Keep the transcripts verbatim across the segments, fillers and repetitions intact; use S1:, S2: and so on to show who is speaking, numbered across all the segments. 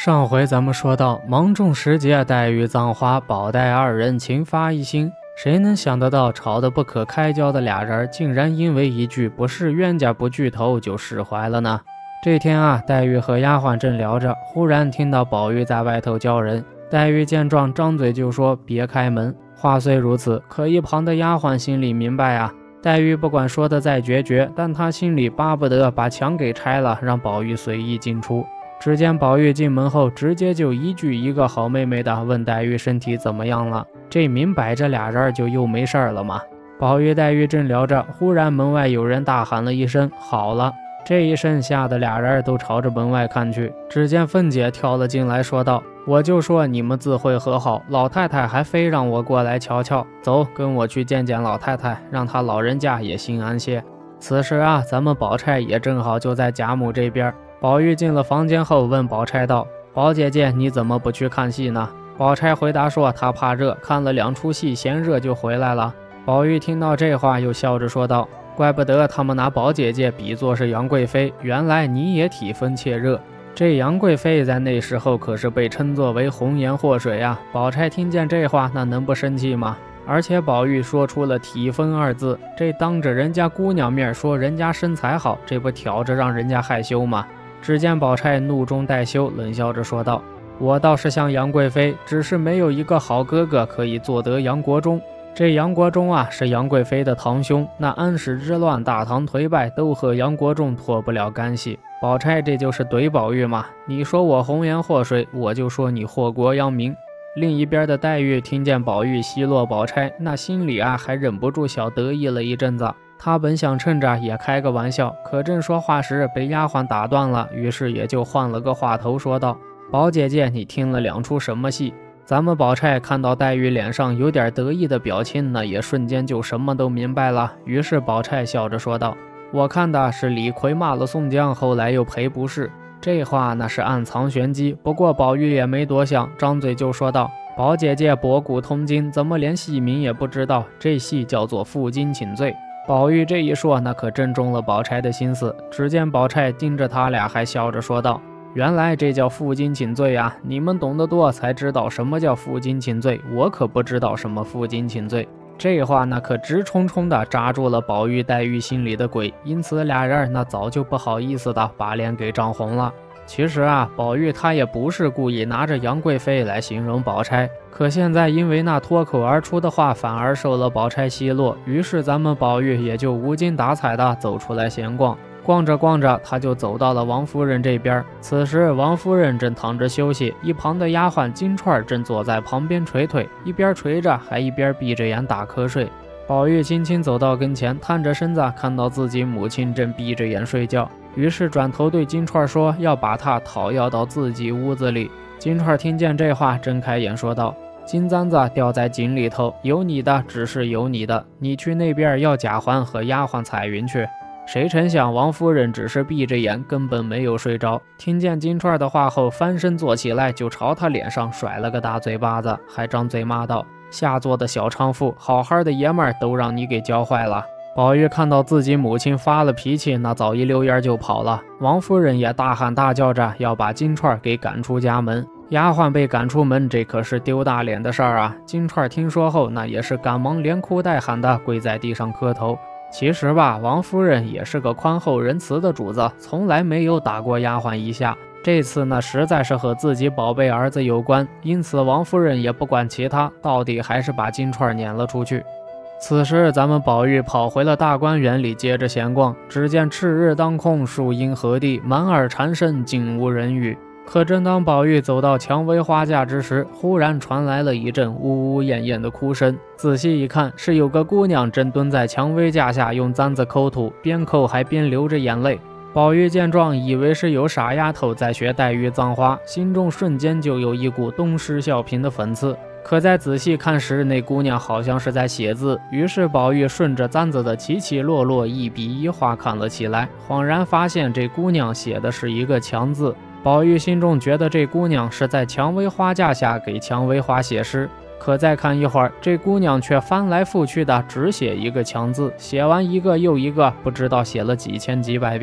S1: 上回咱们说到，芒种时节，黛玉、葬花、宝黛二人情发一心，谁能想得到吵得不可开交的俩人，竟然因为一句不是冤家不聚头就释怀了呢？这天啊，黛玉和丫鬟正聊着，忽然听到宝玉在外头叫人。黛玉见状，张嘴就说别开门。话虽如此，可一旁的丫鬟心里明白啊，黛玉不管说的再决绝，但她心里巴不得把墙给拆了，让宝玉随意进出。只见宝玉进门后，直接就一句一个好妹妹的问黛玉身体怎么样了，这明摆着俩人就又没事了嘛。宝玉黛玉正聊着，忽然门外有人大喊了一声好了，这一声吓得俩人都朝着门外看去。只见凤姐跳了进来说道，我就说你们自会和好，老太太还非让我过来瞧瞧，走，跟我去见见老太太，让她老人家也心安些。此时啊，咱们宝钗也正好就在贾母这边。宝玉进了房间后问宝钗道，宝姐姐你怎么不去看戏呢？宝钗回答说她怕热，看了两出戏嫌热就回来了。宝玉听到这话又笑着说道，怪不得他们拿宝姐姐比作是杨贵妃，原来你也体风怯热。这杨贵妃在那时候可是被称作为红颜祸水啊。宝钗听见这话那能不生气吗？而且宝玉说出了体风二字，这当着人家姑娘面说人家身材好，这不挑着让人家害羞吗？只见宝钗怒中带羞，冷笑着说道，我倒是像杨贵妃，只是没有一个好哥哥可以做得杨国忠。这杨国忠啊是杨贵妃的堂兄，那安史之乱大唐颓败都和杨国忠脱不了干系。宝钗这就是怼宝玉嘛，你说我红颜祸水，我就说你祸国殃民。另一边的黛玉听见宝玉奚落宝钗，那心里啊还忍不住小得意了一阵子。她本想趁着也开个玩笑，可正说话时被丫鬟打断了，于是也就换了个话头说道，宝姐姐你听了两出什么戏？咱们宝钗看到黛玉脸上有点得意的表情，那也瞬间就什么都明白了。于是宝钗笑着说道，我看的是李逵骂了宋江，后来又赔不是。这话那是暗藏玄机，不过宝玉也没多想，张嘴就说道，宝姐姐博古通今，怎么连戏名也不知道？这戏叫做负荆请罪。宝玉这一说，那可正中了宝钗的心思。只见宝钗盯着他俩还笑着说道，原来这叫负荆请罪啊，你们懂得多才知道什么叫负荆请罪，我可不知道什么负荆请罪。这话那可直冲冲的扎住了宝玉黛玉心里的鬼，因此俩人那早就不好意思的把脸给涨红了。其实啊，宝玉他也不是故意拿着杨贵妃来形容宝钗，可现在因为那脱口而出的话反而受了宝钗奚落，于是咱们宝玉也就无精打采的走出来闲逛。逛着逛着，他就走到了王夫人这边。此时王夫人正躺着休息，一旁的丫鬟金钏正坐在旁边捶腿，一边捶着还一边闭着眼打瞌睡。宝玉轻轻走到跟前，探着身子看到自己母亲正闭着眼睡觉，于是转头对金钏说要把她讨要到自己屋子里。金钏听见这话，睁开眼说道，金簪子掉在井里头，有你的只是有你的，你去那边要贾环和丫鬟彩云去。谁成想王夫人只是闭着眼，根本没有睡着，听见金钏的话后翻身坐起来，就朝他脸上甩了个大嘴巴子，还张嘴骂道，下作的小娼妇，好好的爷们儿都让你给教坏了。宝玉看到自己母亲发了脾气，那早一溜烟就跑了。王夫人也大喊大叫着要把金钏给赶出家门。丫鬟被赶出门，这可是丢大脸的事儿啊。金钏听说后，那也是赶忙连哭带喊的跪在地上磕头。其实吧，王夫人也是个宽厚仁慈的主子，从来没有打过丫鬟一下。这次呢，实在是和自己宝贝儿子有关，因此王夫人也不管其他，到底还是把金钏撵了出去。此时咱们宝玉跑回了大观园里，接着闲逛。只见赤日当空，树阴禾地，满耳蝉声，竟无人语。可正当宝玉走到蔷薇花架之时，忽然传来了一阵呜呜咽咽的哭声。仔细一看，是有个姑娘正蹲在蔷薇架下用簪子抠土，边抠还边流着眼泪。宝玉见状，以为是有傻丫头在学黛玉葬花，心中瞬间就有一股东施效颦的讽刺。可再仔细看时，那姑娘好像是在写字，于是宝玉顺着簪子的起起落落，一笔一画看了起来，恍然发现这姑娘写的是一个强字。宝玉心中觉得这姑娘是在蔷薇花架下给蔷薇花写诗，可再看一会儿，这姑娘却翻来覆去的只写一个强字，写完一个又一个，不知道写了几千几百遍。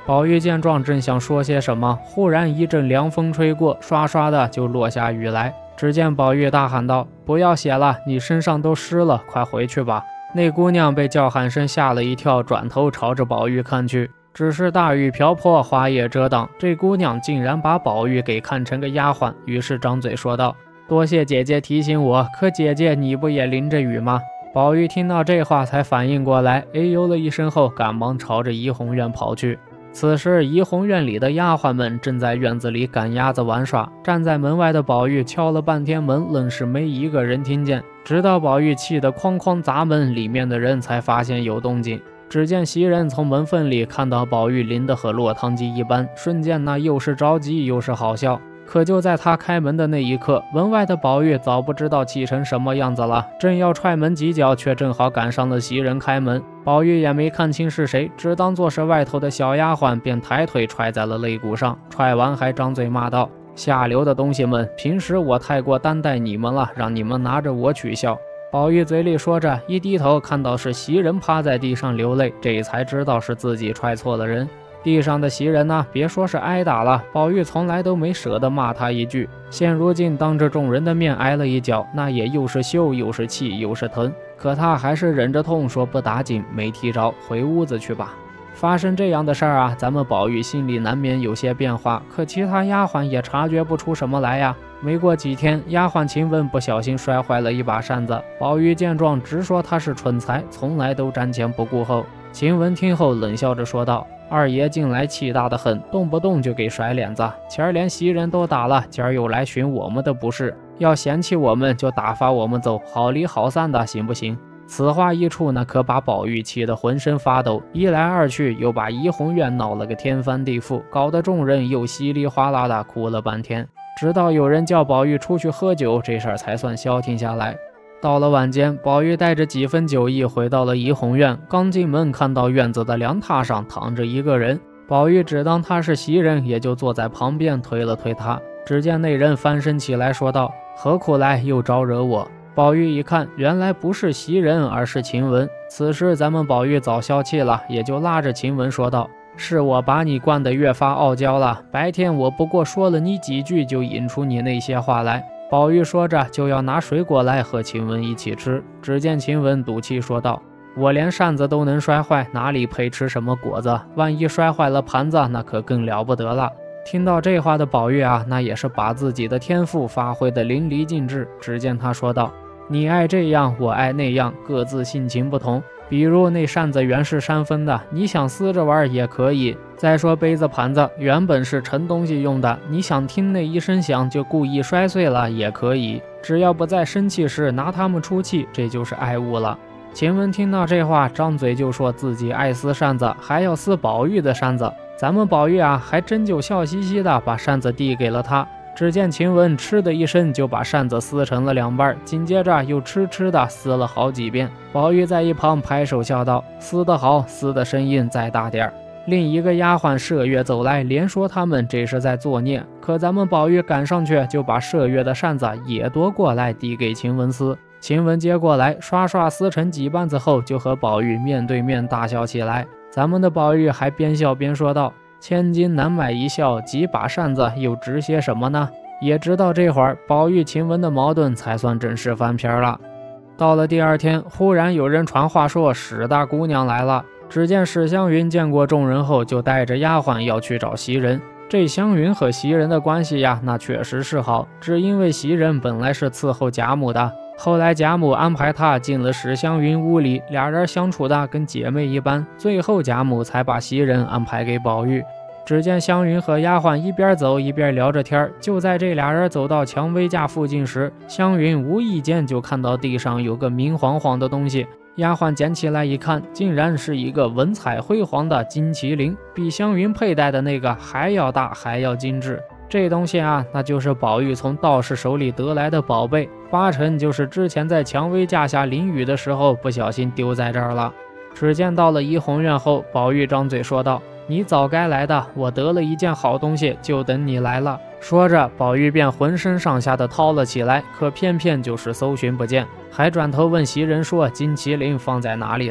S1: 宝玉见状，正想说些什么，忽然一阵凉风吹过，唰唰的就落下雨来。只见宝玉大喊道：“不要写了，你身上都湿了，快回去吧。”那姑娘被叫喊声吓了一跳，转头朝着宝玉看去，只是大雨瓢泼，花叶遮挡，这姑娘竟然把宝玉给看成个丫鬟，于是张嘴说道：“多谢姐姐提醒我，可姐姐你不也淋着雨吗？”宝玉听到这话才反应过来，哎呦了一声后，赶忙朝着怡红院跑去。此时怡红院里的丫鬟们正在院子里赶鸭子玩耍，站在门外的宝玉敲了半天门，愣是没一个人听见，直到宝玉气得哐哐砸门，里面的人才发现有动静。只见袭人从门缝里看到宝玉淋得和落汤鸡一般，瞬间那又是着急又是好笑。可就在他开门的那一刻，门外的宝玉早不知道气成什么样子了，正要踹门几脚，却正好赶上了袭人开门。宝玉也没看清是谁，只当作是外头的小丫鬟，便抬腿踹在了肋骨上，踹完还张嘴骂道：“下流的东西们，平时我太过担待你们了，让你们拿着我取笑。”宝玉嘴里说着，一低头看到是袭人趴在地上流泪，这才知道是自己踹错了人。地上的袭人呢，别说是挨打了，宝玉从来都没舍得骂他一句，现如今当着众人的面挨了一脚，那也又是羞又是气又是疼，可他还是忍着痛说不打紧，没踢着，回屋子去吧。发生这样的事儿啊，咱们宝玉心里难免有些变化，可其他丫鬟也察觉不出什么来呀。没过几天，丫鬟晴雯不小心摔坏了一把扇子，宝玉见状直说他是蠢材，从来都瞻前不顾后。晴雯听后冷笑着说道：“二爷近来气大得很，动不动就给甩脸子，前儿连袭人都打了，今儿又来寻我们的不是，要嫌弃我们就打发我们走，好离好散的，行不行？”此话一出呢，可把宝玉气得浑身发抖，一来二去又把怡红院闹了个天翻地覆，搞得众人又稀里哗啦的哭了半天，直到有人叫宝玉出去喝酒，这事儿才算消停下来。到了晚间，宝玉带着几分酒意回到了怡红院，刚进门看到院子的凉榻上躺着一个人，宝玉只当他是袭人，也就坐在旁边推了推他。只见那人翻身起来说道：“何苦来，又招惹我？”宝玉一看，原来不是袭人，而是晴雯。此时咱们宝玉早消气了，也就拉着晴雯说道：“是我把你惯得越发傲娇了，白天我不过说了你几句，就引出你那些话来。”宝玉说着就要拿水果来和晴雯一起吃，只见晴雯赌气说道：“我连扇子都能摔坏，哪里配吃什么果子？万一摔坏了盘子，那可更了不得了。”听到这话的宝玉啊，那也是把自己的天赋发挥得淋漓尽致。只见他说道：“你爱这样，我爱那样，各自性情不同。比如那扇子原是山分的，你想撕着玩也可以。再说杯子盘子原本是盛东西用的，你想听那一声响就故意摔碎了也可以。只要不在生气时拿它们出气，这就是爱物了。”晴雯听到这话，张嘴就说自己爱撕扇子，还要撕宝玉的扇子。咱们宝玉啊，还真就笑嘻嘻的把扇子递给了他。只见晴雯嗤的一声就把扇子撕成了两半，紧接着又痴痴的撕了好几遍。宝玉在一旁拍手笑道：“撕得好，撕的声音再大点儿。”另一个丫鬟麝月走来，连说他们这是在作孽。可咱们宝玉赶上去，就把麝月的扇子也夺过来递给晴雯撕。晴雯接过来，刷刷撕成几瓣子后，就和宝玉面对面大笑起来。咱们的宝玉还边笑边说道：“千金难买一笑，几把扇子又值些什么呢？”也直到这会儿，宝玉晴雯的矛盾才算正式翻篇了。到了第二天，忽然有人传话说史大姑娘来了。只见史湘云见过众人后，就带着丫鬟要去找袭人。这湘云和袭人的关系呀，那确实是好，只因为袭人本来是伺候贾母的，后来贾母安排她进了史湘云屋里，俩人相处的跟姐妹一般，最后贾母才把袭人安排给宝玉。只见湘云和丫鬟一边走一边聊着天，就在这俩人走到蔷薇架附近时，湘云无意间就看到地上有个明晃晃的东西，丫鬟捡起来一看，竟然是一个文彩辉煌的金麒麟，比湘云佩戴的那个还要大还要精致。这东西啊，那就是宝玉从道士手里得来的宝贝，八成就是之前在蔷薇架下淋雨的时候不小心丢在这儿了。只见到了怡红院后，宝玉张嘴说道：“你早该来的，我得了一件好东西，就等你来了。”说着，宝玉便浑身上下的掏了起来，可偏偏就是搜寻不见，还转头问袭人说：“金麒麟放在哪里了？”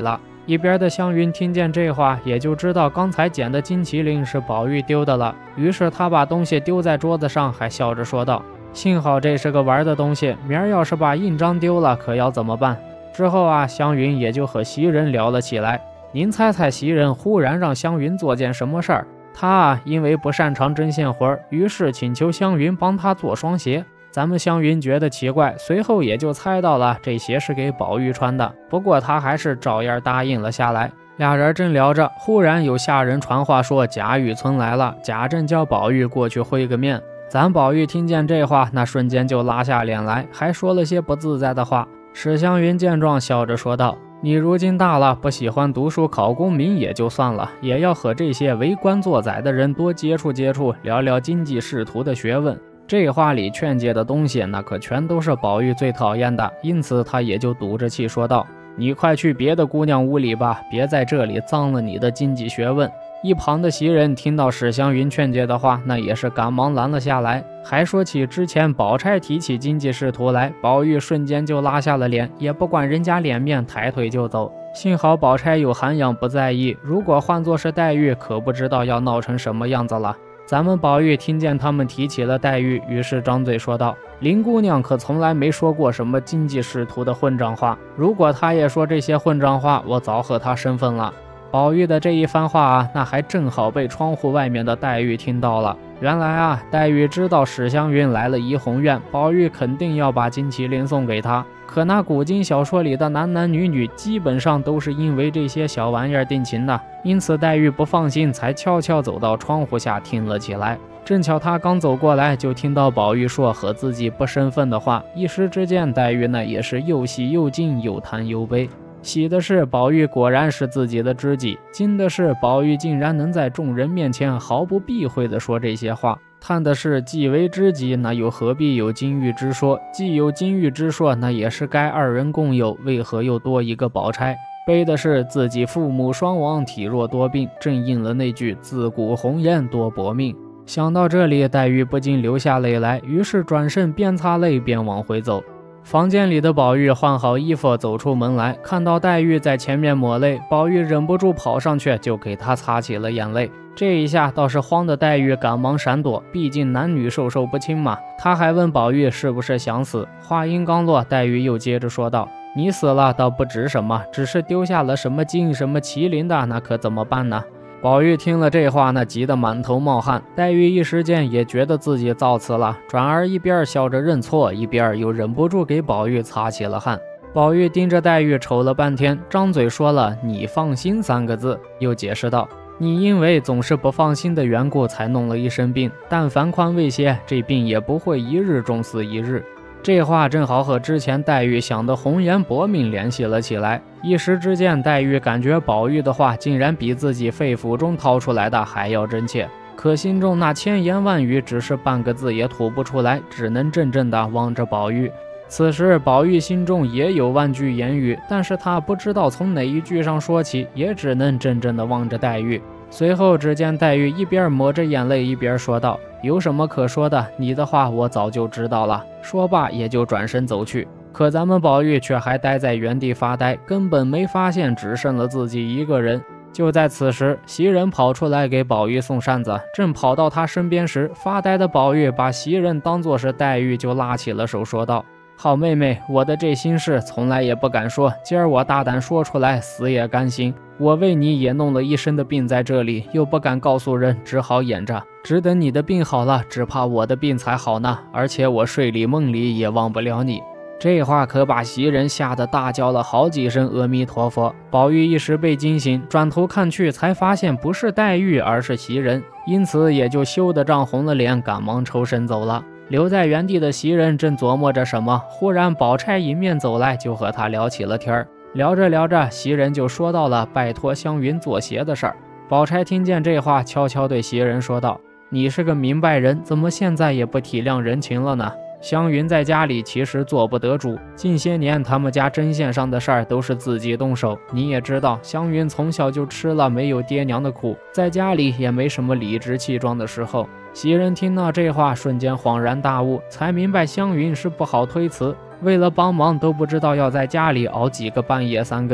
S1: 一边的湘云听见这话，也就知道刚才捡的金麒麟是宝玉丢的了，于是他把东西丢在桌子上，还笑着说道：“幸好这是个玩的东西，明儿要是把印章丢了，可要怎么办？”之后啊，湘云也就和袭人聊了起来。您猜猜袭人忽然让湘云做件什么事儿？他啊，因为不擅长针线活，于是请求湘云帮他做双鞋。咱们湘云觉得奇怪，随后也就猜到了这鞋是给宝玉穿的，不过他还是照样答应了下来。俩人正聊着，忽然有下人传话说贾雨村来了，贾政叫宝玉过去会个面。咱宝玉听见这话，那瞬间就拉下脸来，还说了些不自在的话。史湘云见状，笑着说道：“你如今大了，不喜欢读书考功名也就算了，也要和这些为官做宰的人多接触接触，聊聊经济仕途的学问。”这话里劝诫的东西，那可全都是宝玉最讨厌的，因此他也就赌着气说道：“你快去别的姑娘屋里吧，别在这里脏了你的经济学问。”一旁的袭人听到史湘云劝诫的话，那也是赶忙拦了下来，还说起之前宝钗提起经济仕途来，宝玉瞬间就拉下了脸，也不管人家脸面，抬腿就走。幸好宝钗有涵养，不在意，如果换作是黛玉，可不知道要闹成什么样子了。咱们宝玉听见他们提起了黛玉，于是张嘴说道：“林姑娘可从来没说过什么经济仕途的混账话，如果她也说这些混账话，我早和她生分了。”宝玉的这一番话啊，那还正好被窗户外面的黛玉听到了。原来啊，黛玉知道史湘云来了怡红院，宝玉肯定要把金麒麟送给她。可那古今小说里的男男女女基本上都是因为这些小玩意儿定情的，因此黛玉不放心，才悄悄走到窗户下听了起来。正巧她刚走过来，就听到宝玉说和自己不生分的话，一时之间黛玉呢也是又喜又惊，又叹又悲。喜的是宝玉果然是自己的知己，惊的是宝玉竟然能在众人面前毫不避讳地说这些话，叹的是既为知己，那又何必有金玉之说，既有金玉之说，那也是该二人共有，为何又多一个宝钗？悲的是自己父母双亡，体弱多病，正应了那句自古红颜多薄命。想到这里，黛玉不禁流下泪来，于是转身边擦泪边往回走。房间里的宝玉换好衣服走出门来，看到黛玉在前面抹泪，宝玉忍不住跑上去就给她擦起了眼泪。这一下倒是慌的黛玉赶忙闪躲，毕竟男女授受不亲嘛。她还问宝玉是不是想死，话音刚落，黛玉又接着说道：“你死了倒不值什么，只是丢下了什么金什么麒麟的，那可怎么办呢？”宝玉听了这话，那急得满头冒汗。黛玉一时间也觉得自己造次了，转而一边笑着认错，一边又忍不住给宝玉擦起了汗。宝玉盯着黛玉瞅了半天，张嘴说了“你放心”三个字，又解释道：“你因为总是不放心的缘故，才弄了一身病，但凡宽慰些，这病也不会一日终死一日。”这话正好和之前黛玉想的红颜薄命联系了起来，一时之间，黛玉感觉宝玉的话竟然比自己肺腑中掏出来的还要真切，可心中那千言万语只是半个字也吐不出来，只能怔怔地望着宝玉。此时宝玉心中也有万句言语，但是他不知道从哪一句上说起，也只能怔怔地望着黛玉。随后只见黛玉一边抹着眼泪，一边说道：“有什么可说的？你的话我早就知道了。”说罢也就转身走去。可咱们宝玉却还待在原地发呆，根本没发现只剩了自己一个人。就在此时，袭人跑出来给宝玉送扇子，正跑到他身边时，发呆的宝玉把袭人当作是黛玉，就拉起了手说道：“好妹妹，我的这心事从来也不敢说，今儿我大胆说出来，死也甘心。我为你也弄了一身的病在这里，又不敢告诉人，只好掩着，只等你的病好了，只怕我的病才好呢。而且我睡里梦里也忘不了你。”这话可把袭人吓得大叫了好几声阿弥陀佛。宝玉一时被惊醒，转头看去，才发现不是黛玉，而是袭人，因此也就羞得涨红了脸，赶忙抽身走了。留在原地的袭人正琢磨着什么，忽然宝钗迎面走来，就和他聊起了天儿。聊着聊着，袭人就说到了拜托湘云做鞋的事儿。宝钗听见这话，悄悄对袭人说道：“你是个明白人，怎么现在也不体谅人情了呢？湘云在家里其实做不得主，近些年他们家针线上的事儿都是自己动手。你也知道，湘云从小就吃了没有爹娘的苦，在家里也没什么理直气壮的时候。”袭人听到这话，瞬间恍然大悟，才明白湘云是不好推辞，为了帮忙都不知道要在家里熬几个半夜三更。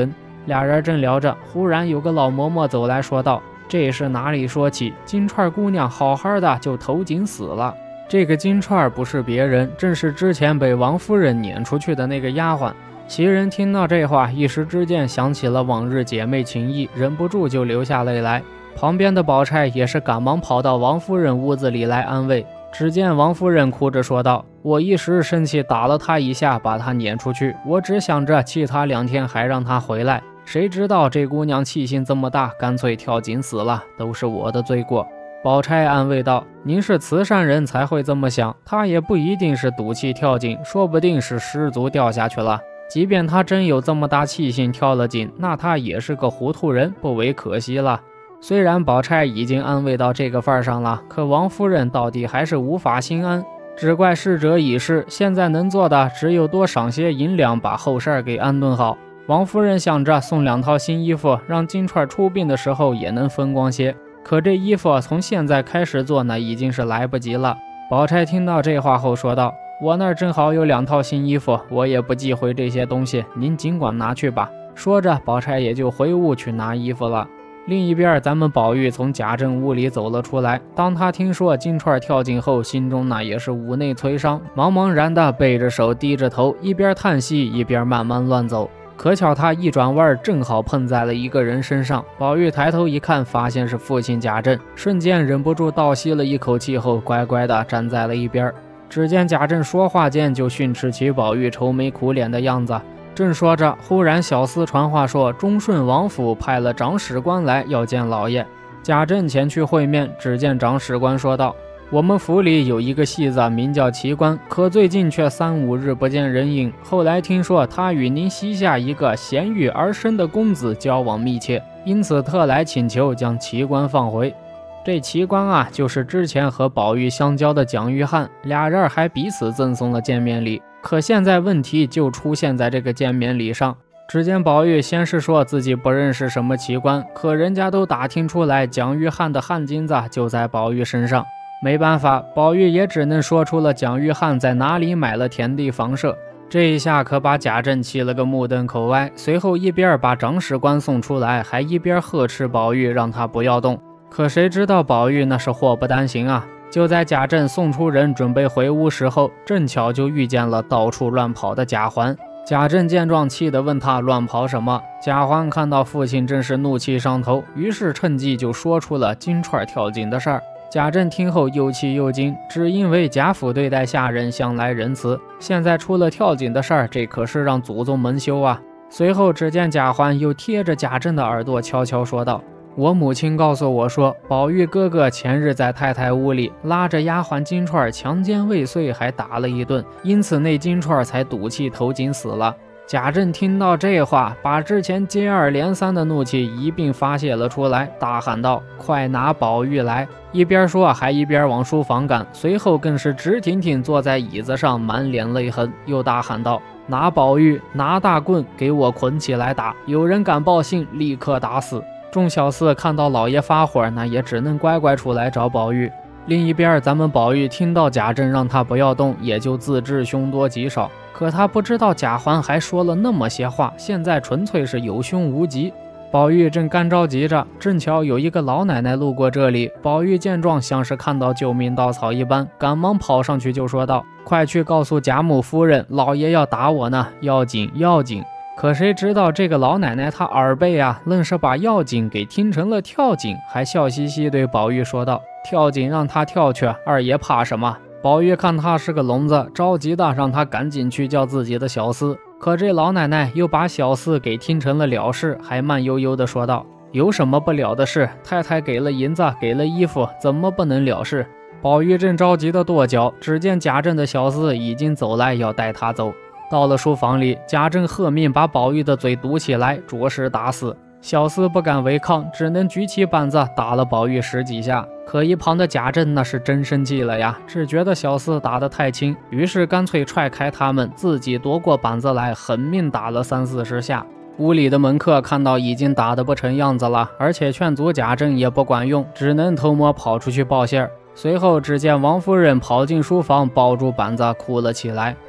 S1: 俩人正聊着，忽然有个老嬷嬷走来说道：“这是哪里说起？金钏姑娘好好的就投井死了。”这个金钏不是别人，正是之前被王夫人撵出去的那个丫鬟。袭人听到这话，一时之间想起了往日姐妹情谊，忍不住就流下泪来。旁边的宝钗也是赶忙跑到王夫人屋子里来安慰。只见王夫人哭着说道：“我一时生气打了她一下，把她撵出去，我只想着气她两天还让她回来，谁知道这姑娘气性这么大，干脆跳井死了，都是我的罪过。”宝钗安慰道：“您是慈善人才会这么想，她也不一定是赌气跳井，说不定是失足掉下去了。即便她真有这么大气性跳了井，那她也是个糊涂人，不为可惜了。”虽然宝钗已经安慰到这个份上了，可王夫人到底还是无法心安，只怪逝者已逝，现在能做的只有多赏些银两，把后事给安顿好。王夫人想着送两套新衣服，让金钏出殡的时候也能风光些，可这衣服从现在开始做呢，已经是来不及了。宝钗听到这话后说道：“我那儿正好有两套新衣服，我也不忌讳这些东西，您尽管拿去吧。”说着，宝钗也就回屋去拿衣服了。另一边，咱们宝玉从贾政屋里走了出来。当他听说金钏跳井后，心中那也是五内摧伤，茫茫然的背着手，低着头，一边叹息，一边慢慢乱走。可巧他一转弯，正好碰在了一个人身上。宝玉抬头一看，发现是父亲贾政，瞬间忍不住倒吸了一口气后，乖乖的站在了一边。只见贾政说话间就训斥起宝玉愁眉苦脸的样子。正说着，忽然小厮传话说，忠顺王府派了长史官来要见老爷。贾政前去会面，只见长史官说道：“我们府里有一个戏子，名叫奇官，可最近却三五日不见人影。后来听说他与您膝下一个贤育而生的公子交往密切，因此特来请求将奇官放回。”这奇官啊，就是之前和宝玉相交的蒋玉菡，俩人还彼此赠送了见面礼。可现在问题就出现在这个见面礼上。只见宝玉先是说自己不认识什么奇官，可人家都打听出来蒋玉菡的汗金子就在宝玉身上。没办法，宝玉也只能说出了蒋玉菡在哪里买了田地房舍。这一下可把贾政气了个目瞪口歪，随后一边把长史官送出来，还一边呵斥宝玉让他不要动。可谁知道宝玉那是祸不单行啊！就在贾政送出人准备回屋时候，正巧就遇见了到处乱跑的贾环。贾政见状，气得问他乱跑什么。贾环看到父亲正是怒气上头，于是趁机就说出了金钏跳井的事儿。贾政听后又气又惊，只因为贾府对待下人向来仁慈，现在出了跳井的事儿，这可是让祖宗蒙羞啊！随后只见贾环又贴着贾政的耳朵悄悄说道：“我母亲告诉我说，宝玉哥哥前日在太太屋里拉着丫鬟金钏强奸未遂，还打了一顿，因此那金钏才赌气投井死了。”贾政听到这话，把之前接二连三的怒气一并发泄了出来，大喊道：“快拿宝玉来！”一边说还一边往书房赶，随后更是直挺挺坐在椅子上，满脸泪痕，又大喊道：“拿宝玉，拿大棍，给我捆起来打！有人敢报信，立刻打死！”众小厮看到老爷发火，那也只能乖乖出来找宝玉。另一边，咱们宝玉听到贾政让他不要动，也就自知凶多吉少。可他不知道贾环还说了那么些话，现在纯粹是有凶无吉。宝玉正干着急着，正巧有一个老奶奶路过这里。宝玉见状，像是看到救命稻草一般，赶忙跑上去就说道：“快去告诉贾母夫人，老爷要打我呢，要紧要紧！”可谁知道这个老奶奶她耳背啊，愣是把要紧给听成了跳井，还笑嘻嘻对宝玉说道：“跳井让他跳去，二爷怕什么？”宝玉看他是个聋子，着急的让他赶紧去叫自己的小厮。可这老奶奶又把小厮给听成了了事，还慢悠悠的说道：“有什么不了的事？太太给了银子，给了衣服，怎么不能了事？”宝玉正着急的跺脚，只见贾政的小厮已经走来，要带他走。到了书房里，贾政喝命把宝玉的嘴堵起来，着实打死。小厮不敢违抗，只能举起板子打了宝玉十几下。可一旁的贾政那是真生气了呀，只觉得小厮打得太轻，于是干脆踹开他们，自己夺过板子来，狠命打了三四十下。屋里的门客看到已经打得不成样子了，而且劝阻贾政也不管用，只能偷摸跑出去报信儿。随后只见王夫人跑进书房，抱住板子哭了起来。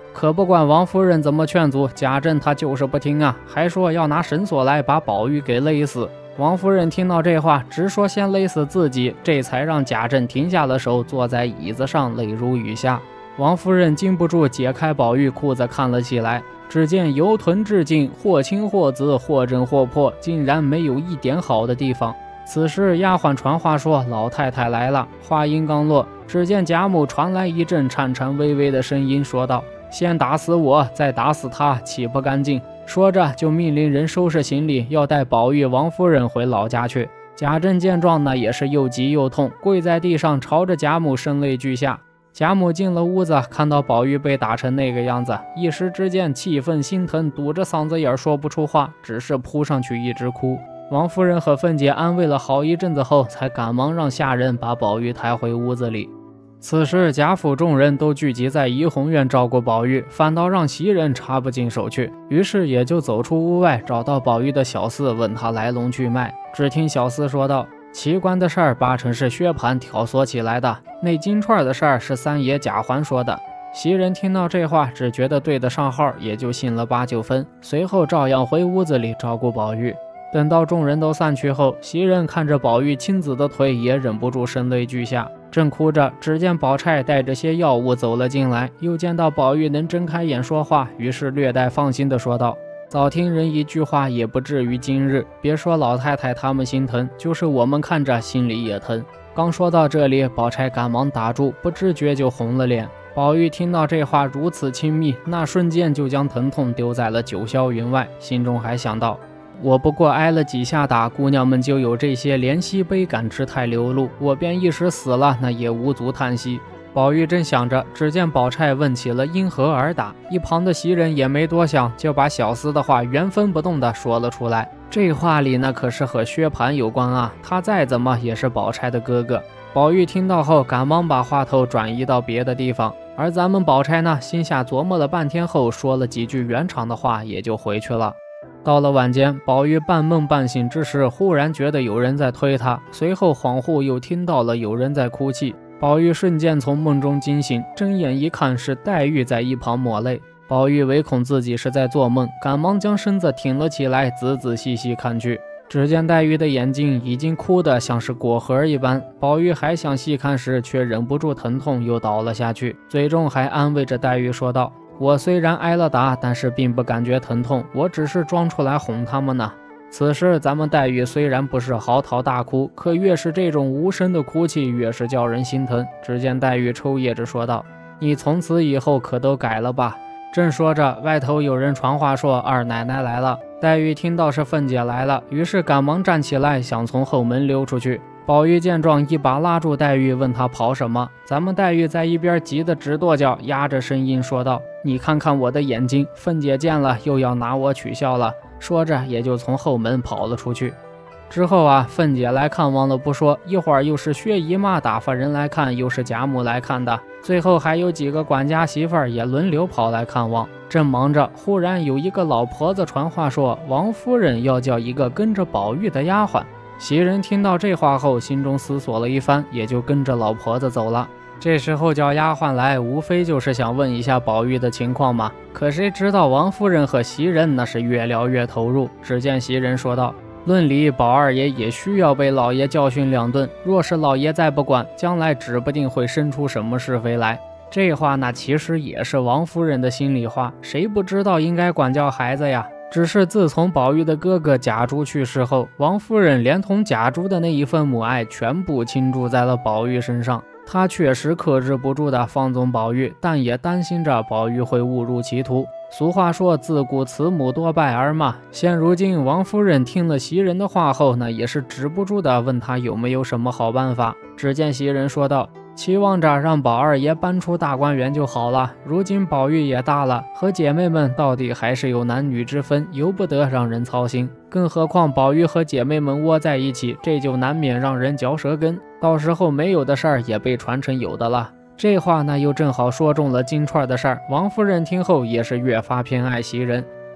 S1: 可不管王夫人怎么劝阻，贾政他就是不听啊，还说要拿绳索来把宝玉给勒死。王夫人听到这话，直说先勒死自己，这才让贾政停下了手，坐在椅子上泪如雨下。王夫人禁不住解开宝玉裤子看了起来，只见由臀至颈，或青或紫，或正或破，竟然没有一点好的地方。此时丫鬟传话说老太太来了，话音刚落，只见贾母传来一阵颤颤巍巍的声音，说道：先打死我，再打死他，岂不干净？说着就命令人收拾行李，要带宝玉、王夫人回老家去。贾政见状呢，也是又急又痛，跪在地上朝着贾母声泪俱下。贾母进了屋子，看到宝玉被打成那个样子，一时之间气愤心疼，堵着嗓子眼说不出话，只是扑上去一直哭。王夫人和凤姐安慰了好一阵子后，才赶忙让下人把宝玉抬回屋子里。此时贾府众人都聚集在怡红院照顾宝玉，反倒让袭人插不进手去，于是也就走出屋外，找到宝玉的小厮，问他来龙去脉。只听小厮说道：奇观的事儿八成是薛蟠挑唆起来的，那金钏的事儿是三爷贾环说的。袭人听到这话，只觉得对得上号，也就信了八九分，随后照样回屋子里照顾宝玉。等到众人都散去后，袭人看着宝玉亲子的腿，也忍不住声泪俱下。正哭着，只见宝钗带着些药物走了进来，又见到宝玉能睁开眼说话，于是略带放心地说道：早听人一句话，也不至于今日。别说老太太他们心疼，就是我们看着心里也疼。刚说到这里，宝钗赶忙打住，不知觉就红了脸。宝玉听到这话如此亲密，那瞬间就将疼痛丢在了九霄云外，心中还想到：我不过挨了几下打，姑娘们就有这些怜惜悲感之态流露，我便一时死了，那也无足叹息。宝玉正想着，只见宝钗问起了因何而打，一旁的袭人也没多想，就把小厮的话原封不动地说了出来。这话里那可是和薛蟠有关啊，他再怎么也是宝钗的哥哥。宝玉听到后，赶忙把话头转移到别的地方，而咱们宝钗呢，心下琢磨了半天后，说了几句圆场的话，也就回去了。到了晚间，宝玉半梦半醒之时，忽然觉得有人在推他，随后恍惚又听到了有人在哭泣。宝玉瞬间从梦中惊醒，睁眼一看，是黛玉在一旁抹泪。宝玉唯恐自己是在做梦，赶忙将身子挺了起来，仔仔细细看去。只见黛玉的眼睛已经哭得像是果核一般，宝玉还想细看时，却忍不住疼痛，又倒了下去，嘴中还安慰着黛玉说道：我虽然挨了打，但是并不感觉疼痛，我只是装出来哄他们呢。此时咱们黛玉虽然不是嚎啕大哭，可越是这种无声的哭泣，越是叫人心疼。只见黛玉抽噎着说道：你从此以后可都改了吧。正说着，外头有人传话说二奶奶来了。黛玉听到是凤姐来了，于是赶忙站起来，想从后门溜出去。宝玉见状，一把拉住黛玉，问她跑什么。咱们黛玉在一边急得直跺脚，压着声音说道：你看看我的眼睛，凤姐见了又要拿我取笑了。说着也就从后门跑了出去。之后啊，凤姐来看望了不说，一会儿又是薛姨妈打发人来看，又是贾母来看的，最后还有几个管家媳妇儿也轮流跑来看望。正忙着，忽然有一个老婆子传话说，王夫人要叫一个跟着宝玉的丫鬟。袭人听到这话后，心中思索了一番，也就跟着老婆子走了。这时候叫丫鬟来，无非就是想问一下宝玉的情况嘛。可谁知道王夫人和袭人那是越聊越投入。只见袭人说道：论理宝二爷也需要被老爷教训两顿，若是老爷再不管，将来指不定会生出什么是非来。这话那其实也是王夫人的心里话，谁不知道应该管教孩子呀。只是自从宝玉的哥哥贾珠去世后，王夫人连同贾珠的那一份母爱全部倾注在了宝玉身上。她确实克制不住的放纵宝玉，但也担心着宝玉会误入歧途。俗话说自古慈母多败儿嘛，现如今王夫人听了袭人的话后，那也是止不住的问她有没有什么好办法。只见袭人说道：期望着让宝二爷搬出大观园就好了，如今宝玉也大了，和姐妹们到底还是有男女之分，由不得让人操心。更何况宝玉和姐妹们窝在一起，这就难免让人嚼舌根，到时候没有的事儿也被传成有的了。这话呢又正好说中了金钏的事儿，王夫人听后也是越发偏爱袭人。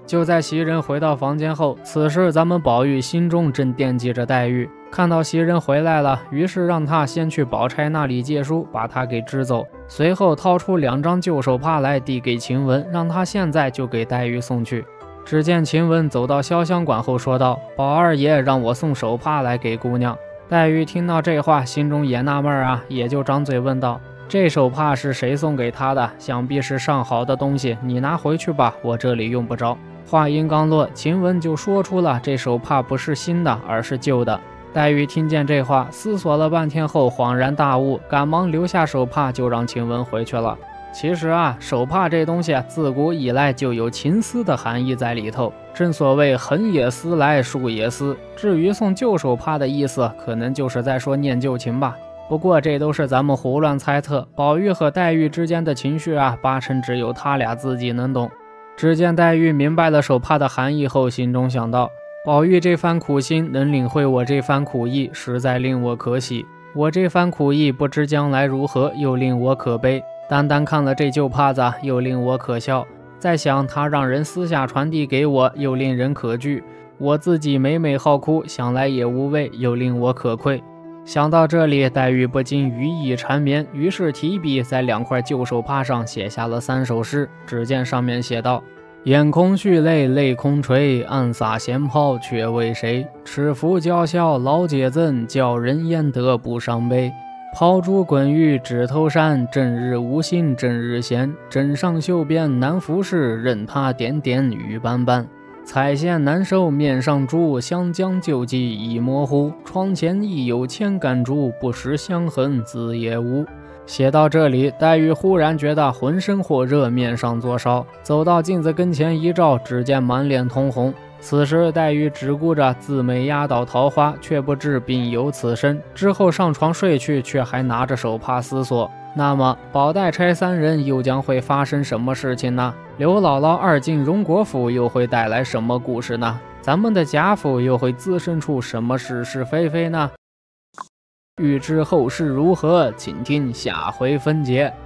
S1: 就在袭人回到房间后，此时咱们宝玉心中正惦记着黛玉，看到袭人回来了，于是让他先去宝钗那里借书，把她给支走，随后掏出两张旧手帕来递给晴雯，让她现在就给黛玉送去。只见晴雯走到潇湘馆后说道：“宝二爷让我送手帕来给姑娘。”黛玉听到这话，心中也纳闷啊，也就张嘴问道：“这手帕是谁送给她的？想必是上好的东西，你拿回去吧，我这里用不着。”话音刚落，晴雯就说出了这手帕不是新的，而是旧的。黛玉听见这话，思索了半天后恍然大悟，赶忙留下手帕，就让晴雯回去了。其实啊，手帕这东西自古以来就有情思的含义在里头，正所谓横也思来，竖也思。至于送旧手帕的意思，可能就是在说念旧情吧。不过这都是咱们胡乱猜测，宝玉和黛玉之间的情绪啊，八成只有他俩自己能懂。只见黛玉明白了手帕的含义后，心中想到，宝玉这番苦心能领会我这番苦意，实在令我可喜。我这番苦意不知将来如何，又令我可悲。单单看了这旧帕子，又令我可笑。再想他让人私下传递给我，又令人可惧。我自己每每好哭，想来也无味，又令我可愧。想到这里，黛玉不禁余意缠绵，于是提笔在两块旧手帕上写下了三首诗。只见上面写道：“眼空蓄泪泪空垂，暗洒闲抛却为谁？尺幅娇笑老解赠，叫人焉得不伤悲？抛珠滚玉指头山，正日无心正日闲。枕上绣边难服饰，任他点点雨斑斑。彩线难收面上珠，湘江旧迹已模糊。窗前亦有千竿竹，不识香痕字也无。”写到这里，黛玉忽然觉得浑身火热，面上作烧，走到镜子跟前一照，只见满脸通红。此时黛玉只顾着自美压倒桃花，却不知并有此身。之后上床睡去，却还拿着手帕思索，那么宝黛钗三人又将会发生什么事情呢？刘姥姥二进荣国府又会带来什么故事呢？咱们的贾府又会滋生出什么是是非非呢？欲知后事如何，请听下回分解。